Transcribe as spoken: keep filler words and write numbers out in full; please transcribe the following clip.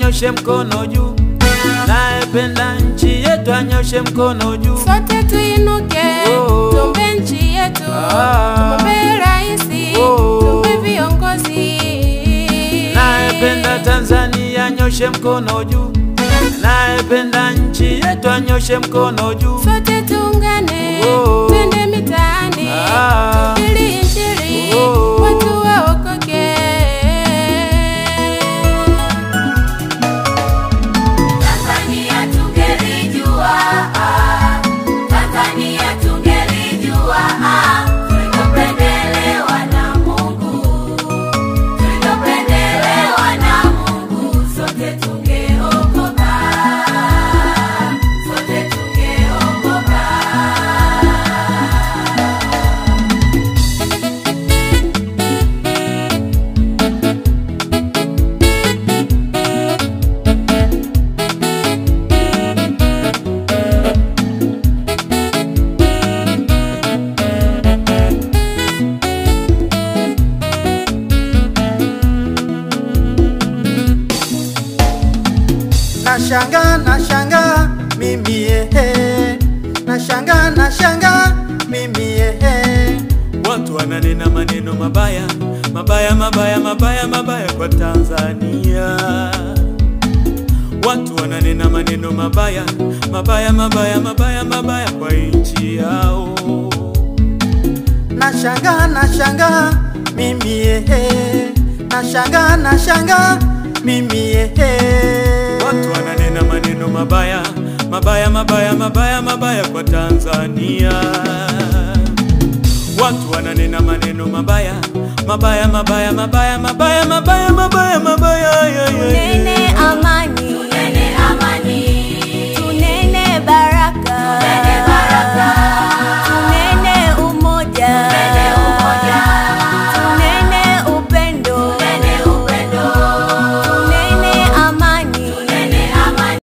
anyoshe mkono juu. Naependa nchi yetu anyoshe mkono juu. Sote tuinuke, oh, tuombe nchi yetu, ah, tumombe raisi, oh, tuombe viongozi. Naependa Tanzania anyoshe mkono juu. Naependa nchi yetu anyoshe mkono juu. Sote tuungane, oh, twende mitaani, ah, ili injili, oh, watu waokoke. Tanzania tungelijua, Tanzania tungelijua, tulipendelewa na Mungu, tulipendelewa na Mungu, sote tungeokoka, sote tungeokoka. Nashanga nashanga mimi ehe, nashanga nashanga mimi ehe. Watu wananena maneno mabaya mabaya mabaya mabaya mabaya kwa Tanzania. Watu wananena maneno mabaya mabaya mabaya mabaya mabaya kwa nchi yao. Nashanga nashanga mimi ehe, nashanga nashanga mimi ehe. Watu wananena maneno mabaya mabaya mabaya mabaya mabaya kwa Tanzania. Watu wananena maneno mabaya mabaya mabaya mabaya mabaya mabaya mabaya mabaya.